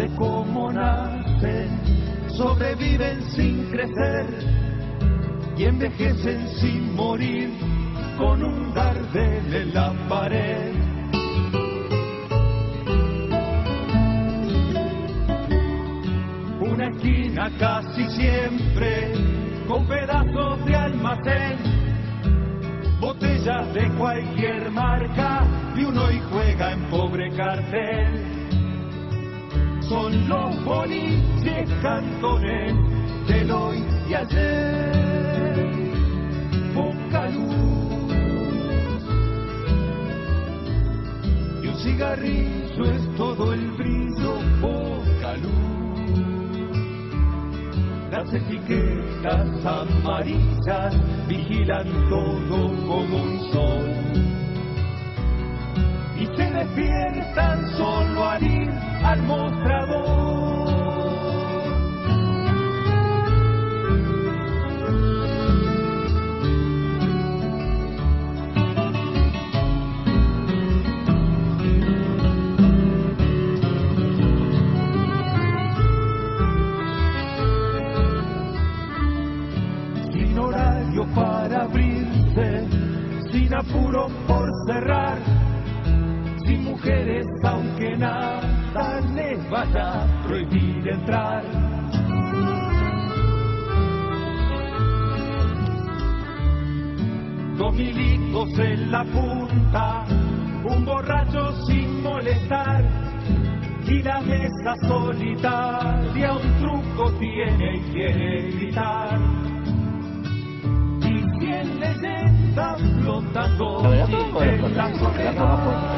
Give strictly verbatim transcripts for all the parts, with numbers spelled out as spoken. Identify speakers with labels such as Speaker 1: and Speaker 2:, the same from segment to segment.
Speaker 1: de cómo nacen, sobreviven sin crecer y envejecen sin morir con un dardel en la pared. Una esquina casi siempre con pedazos de almacén, botellas de cualquier marca y uno hoy juega en pobre cartel. Son los boliches cantones del hoy y ayer. Poca luz y un cigarrillo es todo el brillo. Poca luz, las etiquetas amarillas vigilan todo como un sol y se despiertan solo al ir al mostrador. Sin horario para abrirse, sin apuro por cerrar, sin mujeres aunque nada les vaya a prohibir entrar. Dos milicos en la punta, un borracho sin molestar, y la mesa solitaria un truco tiene y quiere gritar. Y cien leyendas flotando en la soledad.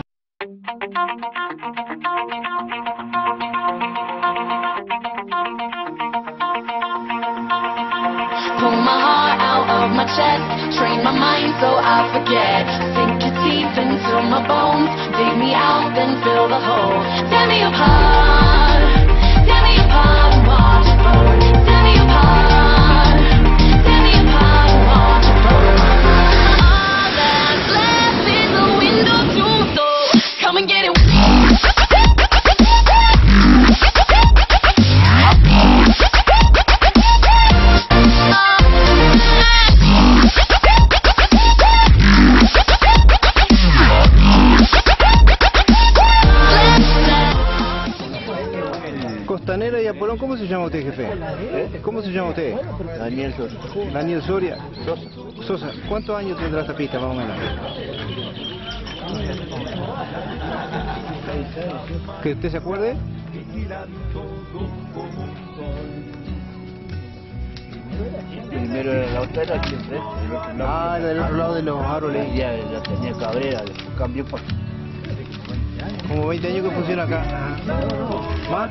Speaker 2: Pull my heart out of my chest, train my mind so I forget. Sink your teeth into my bones, dig me out, then fill the hole. Tear me apart, tear me apart and watch it burn. Tear me apart, tear me apart and watch it burn. All that's left is a window to soul. Come and get it.
Speaker 3: Costanera y Apolón, ¿cómo se llama usted, jefe? ¿Eh? ¿Cómo se llama usted?
Speaker 4: Daniel Sosa.
Speaker 3: Daniel Soria.
Speaker 4: Sosa.
Speaker 3: Sosa, ¿cuántos años tendrá esta pista más o menos? ¿Que usted se acuerde?
Speaker 4: Primero era la otra, era siempre.
Speaker 3: Ah, era del otro lado de los árboles.
Speaker 4: Ya la tenía Cabrera, cambió para...
Speaker 3: Como veinte años que funciona acá. Ajá. ¿Más?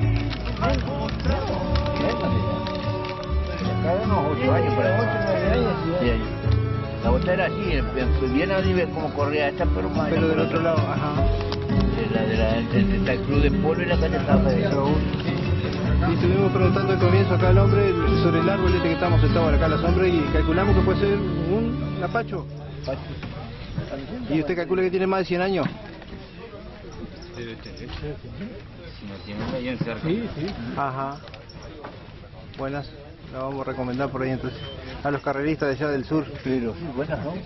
Speaker 4: Cada unos ocho años para ocho, nueve años. Sí, años. La otra era así, bien a nivel como corría esta, pero más...
Speaker 3: Pero del otro lado, ajá.
Speaker 4: La de la, del del Club de Polo y la calle Rafael.
Speaker 3: Y estuvimos preguntando al comienzo acá al hombre sobre el árbol este que estamos sentados acá a la sombra y calculamos que puede ser un lapacho. ¿Y usted calcula que tiene más de cien años?
Speaker 4: Debe tener. Si no tiene un año cerca.
Speaker 3: Sí, sí. Ajá. Buenas. La vamos a recomendar por ahí entonces. A los carreristas de allá del sur.
Speaker 4: Pero sí, buenas, ¿no?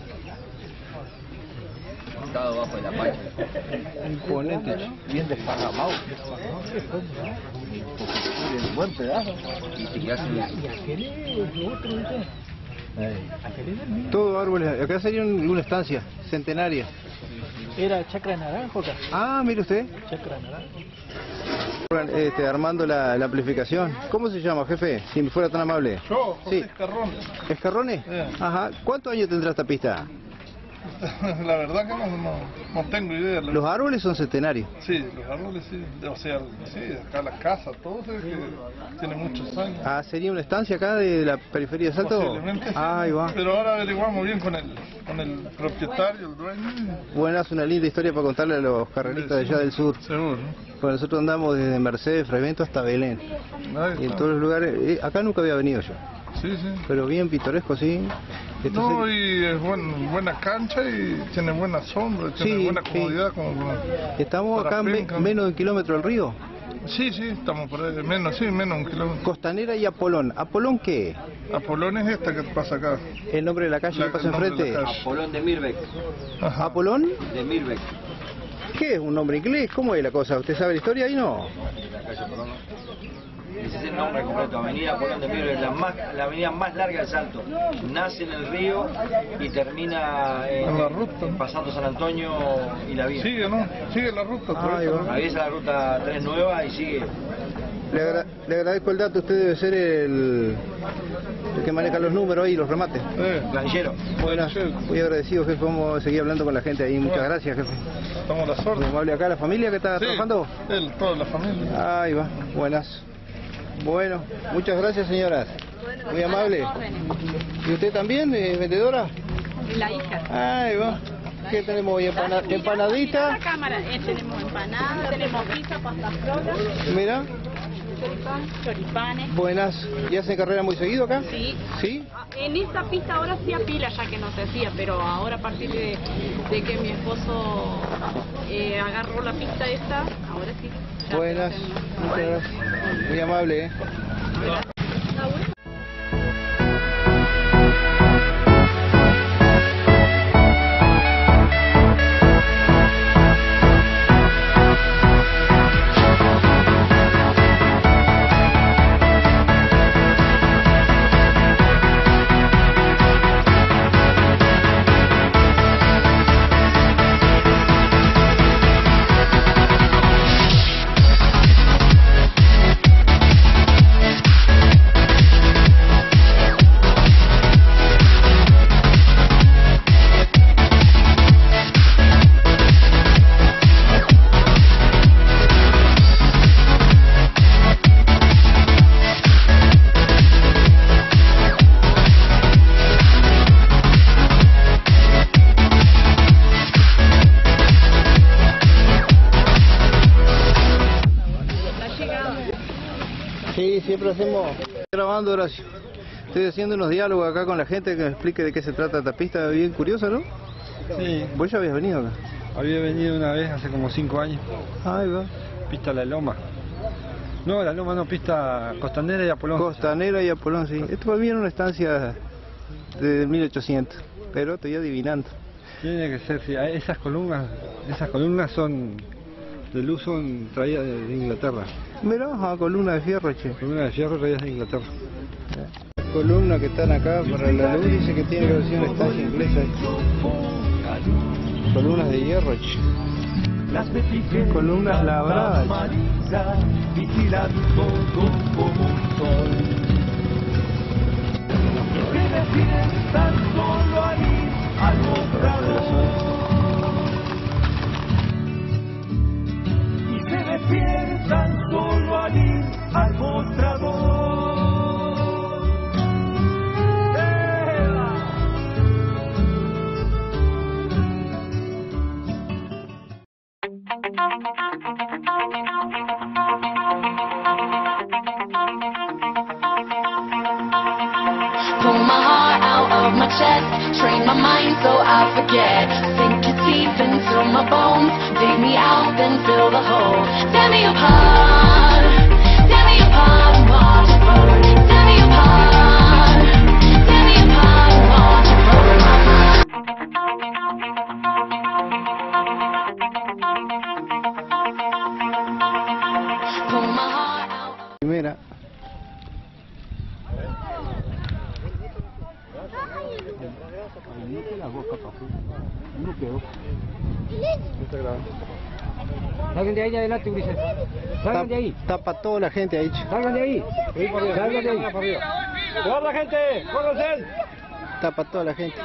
Speaker 4: Está abajo de la pacha.
Speaker 3: Imponente.
Speaker 4: Bien desparramado. Un buen pedazo. Y te quedas en la...
Speaker 3: Todo árboles. Acá sería una estancia centenaria.
Speaker 5: Era Chacra Naranjo acá.
Speaker 3: Ah, mire usted.
Speaker 5: Chacra Naranjo.
Speaker 3: Este, armando la, la amplificación. ¿Cómo se llama, jefe? Si me fuera tan amable.
Speaker 6: Yo, José
Speaker 3: Sí.
Speaker 6: Escarrón.
Speaker 3: ¿Escarrones?
Speaker 6: Eh.
Speaker 3: Ajá. ¿Cuántos años tendrá esta pista?
Speaker 6: La verdad que no, no, no tengo idea.
Speaker 3: Los árboles son centenarios.
Speaker 6: Sí, los árboles sí. O sea, sí, acá las casas, todo se ve que tiene muchos años.
Speaker 3: Ah, ¿sería una estancia acá de la periferia de Salto?
Speaker 6: Posiblemente sí.
Speaker 3: Ah, ahí va.
Speaker 6: Pero ahora averiguamos bien con el, con el propietario, el dueño.
Speaker 3: Buena, es una linda historia para contarle a los carreristas de allá del sur.
Speaker 6: Seguro.
Speaker 3: Pues nosotros andamos desde Mercedes, Frevento hasta Belén.
Speaker 6: Ahí
Speaker 3: Y en
Speaker 6: está.
Speaker 3: todos los lugares. eh, acá nunca había venido yo.
Speaker 6: Sí, sí.
Speaker 3: Pero bien pintoresco, sí. Esto
Speaker 6: No,
Speaker 3: se-
Speaker 6: y es buen, buena cancha y tiene buena sombra, tiene
Speaker 3: Sí,
Speaker 6: buena
Speaker 3: sí.
Speaker 6: comodidad como para...
Speaker 3: Estamos
Speaker 6: para
Speaker 3: acá me-
Speaker 6: finca.
Speaker 3: menos de un kilómetro del río.
Speaker 6: Sí, sí, estamos por ahí, menos, sí, menos un kilómetro.
Speaker 3: Costanera y Apolón. ¿Apolón qué?
Speaker 6: Apolón es esta que pasa acá.
Speaker 3: ¿El nombre de la calle
Speaker 6: La-
Speaker 3: que pasa
Speaker 6: el nombre de
Speaker 3: enfrente?
Speaker 6: la calle.
Speaker 7: Apolón de Mirbeck.
Speaker 6: Ajá.
Speaker 3: ¿Apolón?
Speaker 7: De Mirbeck.
Speaker 3: ¿Qué es un nombre inglés? ¿Cómo es la cosa? ¿Usted sabe la historia ahí no?
Speaker 7: La calle Apolón. Ese es el nombre completo, Avenida Apolón de Mirbeck, la, más, la avenida más larga del Salto. Nace en el río y termina en,
Speaker 6: En la ruta, ¿no?
Speaker 7: pasando San Antonio y la vía.
Speaker 6: Sigue, ¿no? Sigue la ruta.
Speaker 3: Ah,
Speaker 6: por
Speaker 3: ahí
Speaker 6: eso,
Speaker 3: va.
Speaker 6: ¿no?
Speaker 7: Atraviesa la ruta tres nueva y sigue.
Speaker 3: Le, agra- le agradezco el dato. Usted debe ser el, el que maneja los números y los remates.
Speaker 6: Eh,
Speaker 7: Planillero.
Speaker 3: Buenas, muy agradecido, jefe. Vamos a seguir hablando con la gente ahí. Muchas
Speaker 6: Bueno.
Speaker 3: gracias, jefe.
Speaker 6: estamos a la
Speaker 3: Muy
Speaker 6: sorda.
Speaker 3: amable acá, la familia que está
Speaker 6: Sí,
Speaker 3: trabajando.
Speaker 6: él, toda la familia.
Speaker 3: Ahí va, buenas. Bueno, muchas gracias, señoras. Muy amable. ¿Y usted también, eh, vendedora?
Speaker 8: La hija.
Speaker 3: Ahí va. ¿Qué tenemos hoy? Empana-
Speaker 8: Mira
Speaker 3: ¿Empanadita?
Speaker 8: la cámara. Eh, tenemos empanada, tenemos pizza, pasta frola,
Speaker 3: Mira,
Speaker 8: choripán, choripanes.
Speaker 3: buenas. ¿Y hacen carrera muy seguido acá?
Speaker 8: Sí.
Speaker 3: ¿Sí?
Speaker 8: En esta pista ahora sí apila, ya que no se hacía, pero ahora a partir de, de que mi esposo eh, agarró la pista esta, ahora sí. ya
Speaker 3: Buenas,
Speaker 8: se hacen.
Speaker 3: muchas gracias. Muy amable, ¿eh?
Speaker 8: Está bueno.
Speaker 3: Sí, siempre hacemos... Grabando, Horacio. Estoy haciendo unos diálogos acá con la gente que me explique de qué se trata esta pista, bien curiosa, ¿no?
Speaker 9: Sí,
Speaker 3: Vos ya habías venido acá.
Speaker 9: había venido una vez hace como cinco años,
Speaker 3: Ahí va.
Speaker 9: pista La Loma. No, La Loma no, pista Costanera y Apolón.
Speaker 3: Costanera y Apolón, sí. Esto para mí era una estancia de mil ochocientos, pero estoy adivinando.
Speaker 9: Tiene que ser, sí, esas columnas, esas columnas son de luz, son traídas de, de Inglaterra.
Speaker 3: Mirá, ah, columna de fierro, che.
Speaker 9: Columnas de fierro traídas de Inglaterra.
Speaker 3: Las columnas que están acá para la luz dice que tiene que haber sido una estancia inglesa. Columnas de hierro, che. Columnas labradas.
Speaker 1: Vigilando todo como un sol. Y se despiertan solo ahí al mostrador. Y se despiertan solo ahí al mostrador. ¡Eva!
Speaker 2: Pull my heart out of my chest, train my mind so I forget. Sink it deep into my bones, dig me out, then fill the hole. Tear me apart, tear me apart and watch it burn. Tear me apart, tear me apart and watch it burn. Pull my heart out.
Speaker 3: Primera.
Speaker 10: Salgan de ahí adelante, Ulises. Salgan de ahí.
Speaker 3: Tapa toda la gente ahí, che.
Speaker 10: Salgan de ahí. Salgan de ahí. ¡Corra, gente! ¡Córranse!
Speaker 3: Tapa toda la gente.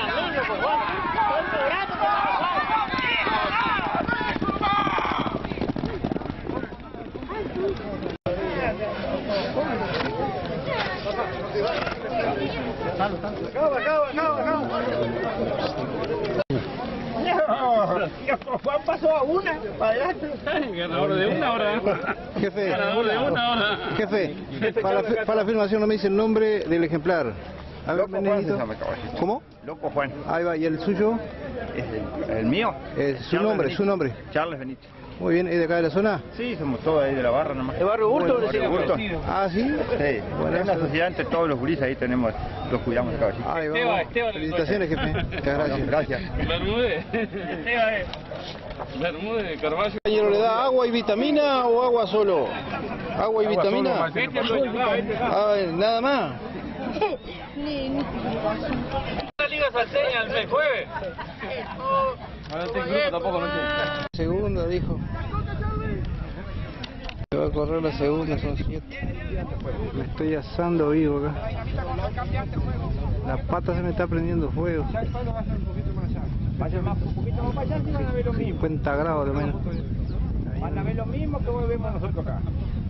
Speaker 5: Juan pasó a una, para adelante. Ganador de una hora.
Speaker 3: Jefe,
Speaker 5: Ganador de una hora.
Speaker 3: jefe, para la, fi- para la filmación no me dice el nombre del ejemplar. A ver,
Speaker 4: Loco Juan
Speaker 3: Benedito.
Speaker 4: se llama, caballero.
Speaker 3: ¿Cómo?
Speaker 4: Loco Juan.
Speaker 3: Ahí va, ¿y el suyo?
Speaker 4: Es el, el mío.
Speaker 3: Eh, su
Speaker 4: Charles
Speaker 3: nombre,
Speaker 4: Benítez.
Speaker 3: su nombre.
Speaker 4: Charles Benítez.
Speaker 3: Muy bien, ¿es de acá de la zona?
Speaker 11: Sí, somos todos ahí de la barra nomás.
Speaker 3: ¿De Barrio Bulto?
Speaker 11: Bueno, Barrio Bulto.
Speaker 3: Ah, ¿sí?
Speaker 11: Sí. Bueno, es una sociedad entre todos los gurises, ahí tenemos, los cuidamos acá. ¿Sí?
Speaker 3: Ahí vamos.
Speaker 5: Esteban,
Speaker 3: Felicitaciones, jefe. Muchas gracias.
Speaker 11: Gracias.
Speaker 5: Bermúdez. Esteban, eh. Bermúdez, Carvalho.
Speaker 3: ¿Le da agua y vitamina o agua solo? ¿Agua y
Speaker 5: Agua
Speaker 3: vitamina?
Speaker 5: solo, vete al dueño, va, vete acá.
Speaker 3: A ver, nada más.
Speaker 5: La Liga Salteña el jueves. Ahora este grupo tampoco no sé.
Speaker 3: Segunda, dijo. Se va a correr la segunda, son siete. Me estoy asando vivo acá. La pata se me está prendiendo fuego.
Speaker 10: Vaya más, un poquito más para allá y van a ver lo mismo.
Speaker 3: cincuenta grados lo menos.
Speaker 10: Van a ver lo mismo que vemos nosotros acá.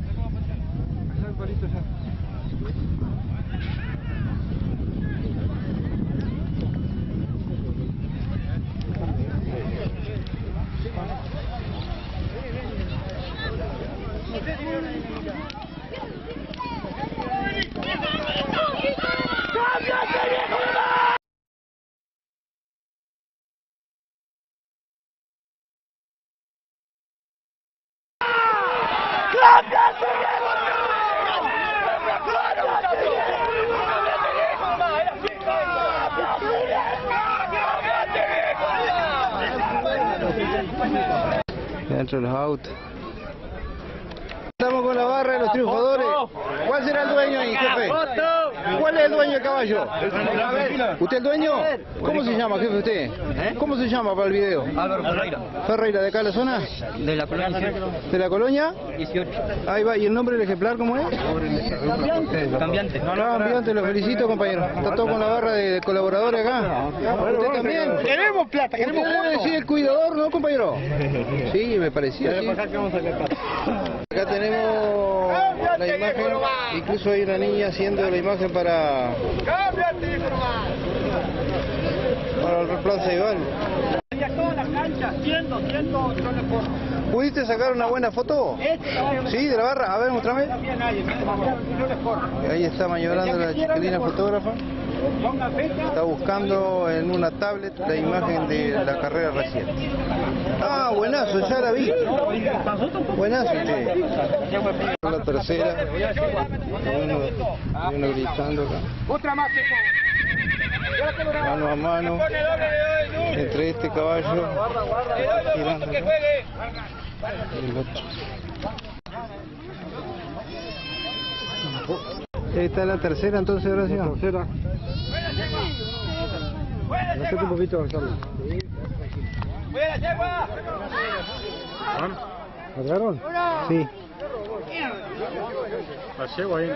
Speaker 3: Dentro de los autos. Estamos con la barra de los triunfadores. ¿Cuál será el dueño ahí, jefe? ¿Cuál es el dueño del caballo? ¿Usted el dueño? ¿Cómo se llama, jefe, usted? ¿Cómo se llama para el video?
Speaker 12: Álvaro Ferreira.
Speaker 3: ¿Ferreira, de acá de la zona?
Speaker 12: De la colonia.
Speaker 3: ¿De la colonia?
Speaker 12: dieciocho.
Speaker 3: Ahí va, ¿y el nombre del ejemplar cómo es?
Speaker 12: Cambiante.
Speaker 3: Cambiante, lo felicito, compañero. Está todo con la barra de colaboradores acá. ¿Usted también?
Speaker 10: Queremos plata, queremos
Speaker 3: ¿Usted debe decir el cuidador, no, compañero? Sí, me parecía, sí. Acá tenemos la imagen, incluso hay una niña haciendo la imagen para, para el Replan Ceibal. ¿Pudiste sacar una buena foto? Sí, de la barra. A ver, mostrame. Ahí está maniobrando la chiquilina fotógrafa. Está buscando en una tablet la imagen de la carrera reciente. Ah, buenazo, ya la vi. Buenazo, che. La tercera. Uno, uno gritando acá.
Speaker 10: Otra más,
Speaker 3: Mano a mano. Entre este caballo. Girando acá. Y el otro. Ahí está la tercera, entonces, Horacio. La tercera.
Speaker 10: Acércate un poquito, Carlos.
Speaker 3: ¿Lo agarraron? Sí.
Speaker 10: La llevo ahí.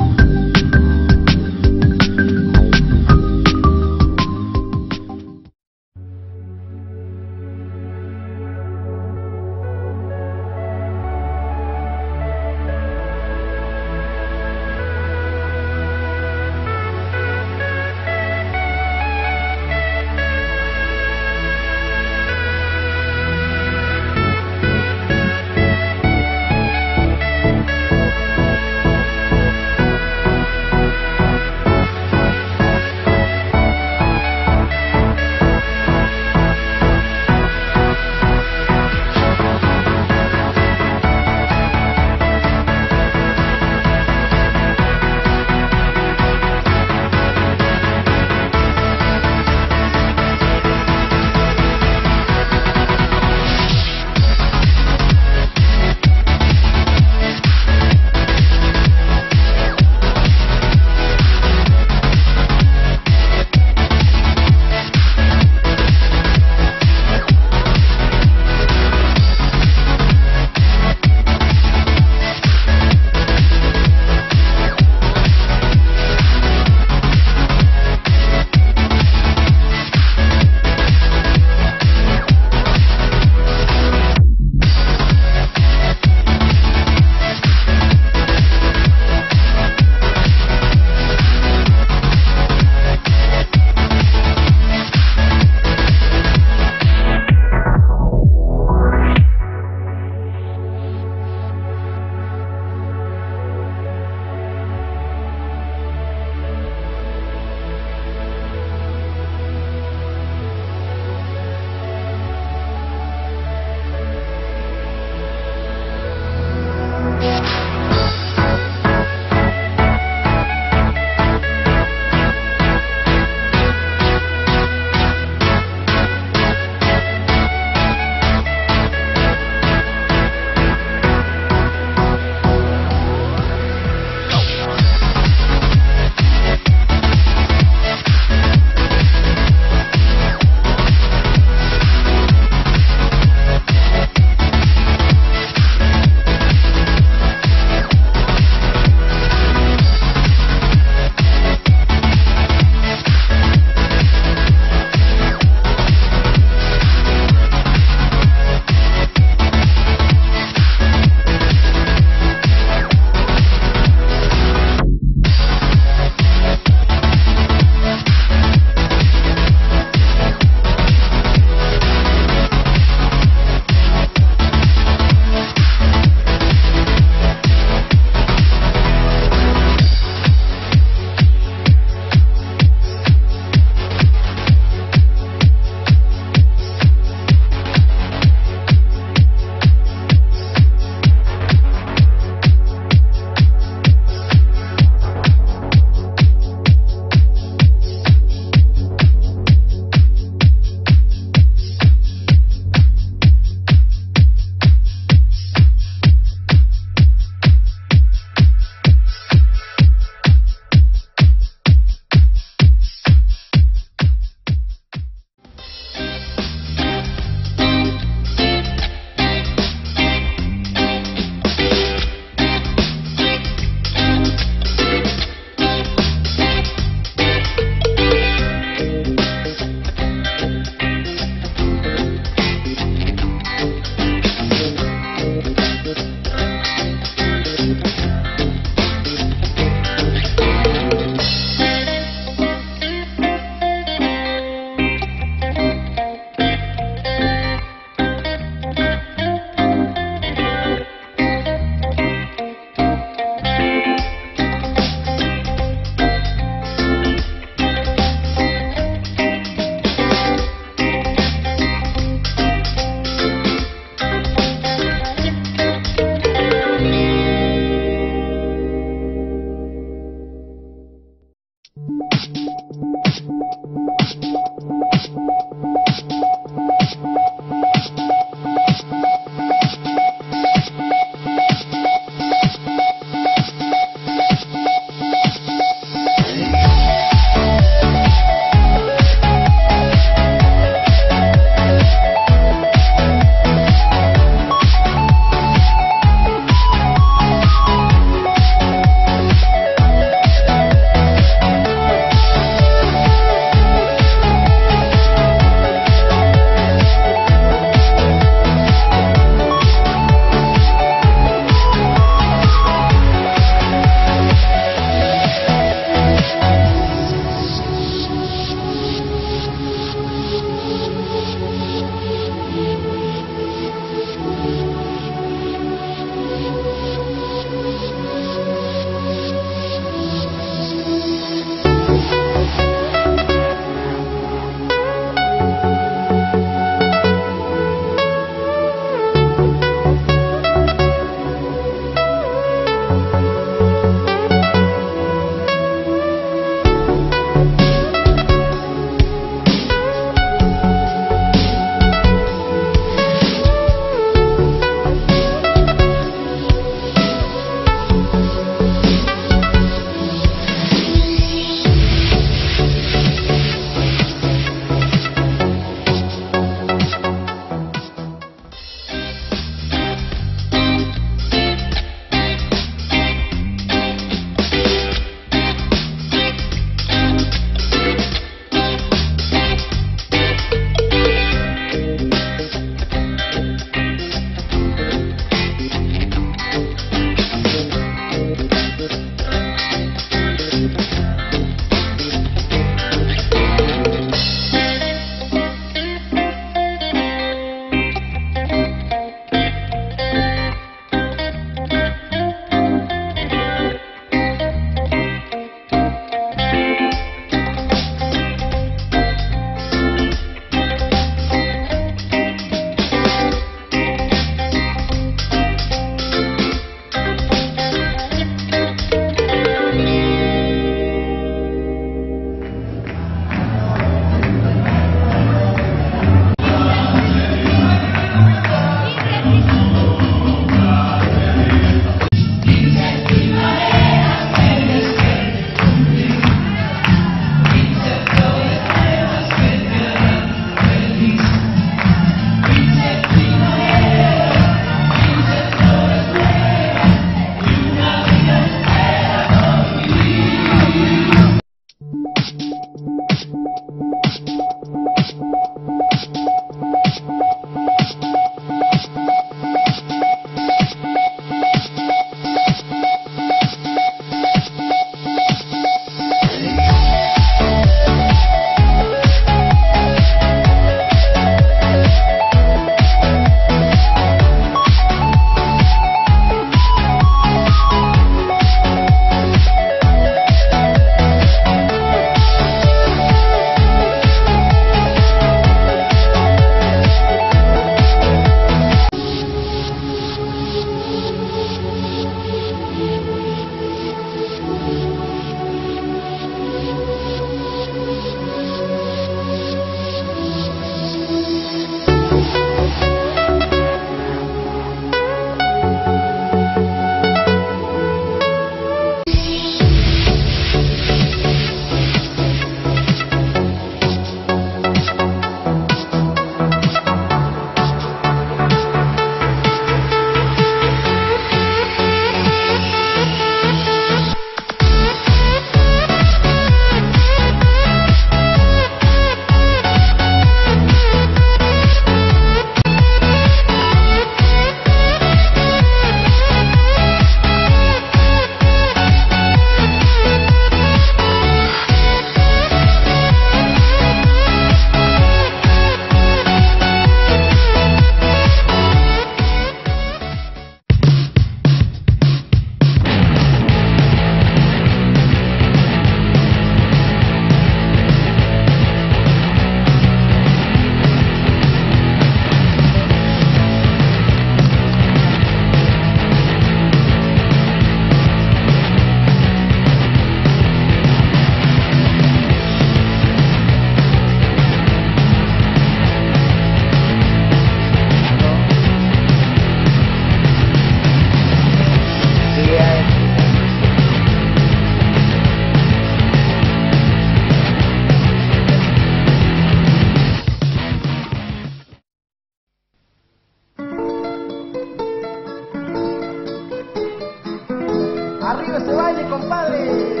Speaker 13: compadre.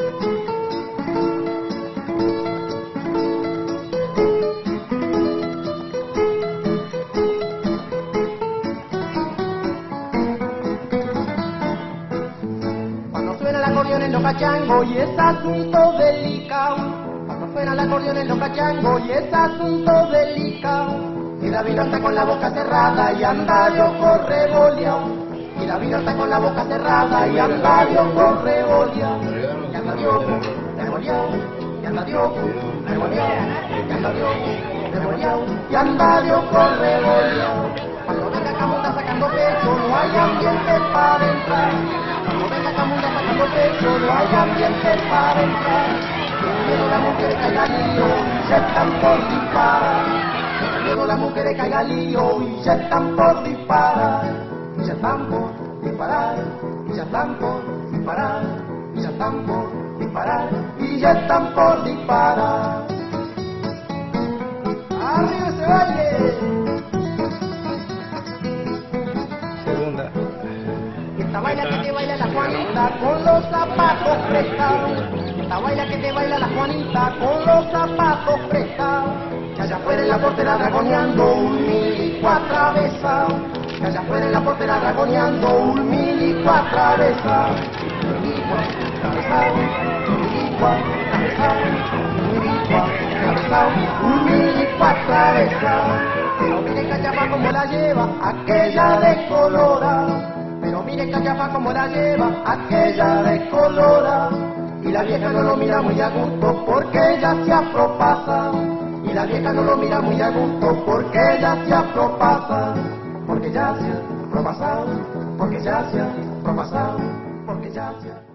Speaker 13: Cuando suena el acordeón en los cachangos y es asunto delicado. Cuando suena el acordeón en los cachangos y es asunto delicado. Y la vino está con la boca cerrada y anda yo corre boleao. Y la vino está con la boca cerrada y anda yo corre boleao. Y anda Dios, de boleao. Y anda Dios, de boleao. Y anda Dios, de boleao. Y anda Dios corre boleao. Cuando venga Camunda sacando pecho no hay ambiente para entrar. Cuando venga Camunda sacando pecho no hay ambiente para entrar. Luego las mujeres caigan lío y se están por disparar. Luego las mujeres caigan lío y ya están por disparar. Y ya están por disparar. Y ya están por disparar. Y ya están por disparar. Y ya están por disparar. ¡Arriba ese baile!
Speaker 3: Segunda.
Speaker 13: Esta baila que te baila la Juanita con los zapatos prestados. Esta baila que te baila la Juanita con los zapatos prestados. Que allá afuera en la portera dragoneando un milico atravesado. Que allá afuera en la portera dragoneando un milico atravesado. Milico atravesado, milico atravesado, milico atravesado, un milico atravesado. Pero mire Cachapa como la lleva aquella descolorada. Pero mire Cachapa como la lleva aquella descolorada. Y la vieja no lo mira muy a gusto porque ella se apropasa. Y la vieja no lo mira muy a gusto porque ella se apropasa. Porque ya se ha propasado, porque ya se ha propasado, porque ya se ha